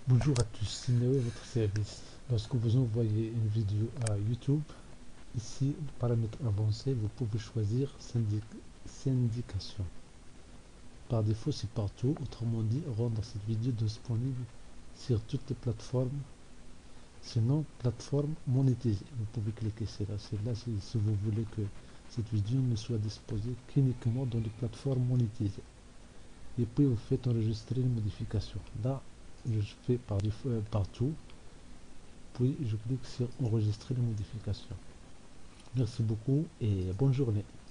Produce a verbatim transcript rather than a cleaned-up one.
Bonjour à tous, c'est Noé, votre service. Lorsque vous envoyez une vidéo à YouTube, ici, le paramètre avancé, vous pouvez choisir syndic- syndication. Par défaut, c'est partout, autrement dit, rendre cette vidéo disponible sur toutes les plateformes. Sinon, plateforme monétisée. Vous pouvez cliquer sur là, c'est là si, si vous voulez que cette vidéo ne soit disposée qu'uniquement dans les plateformes monétisées. Et puis vous faites enregistrer les modifications. Là, je fais par défaut euh, partout. Puis je clique sur enregistrer les modifications. Merci beaucoup et bonne journée.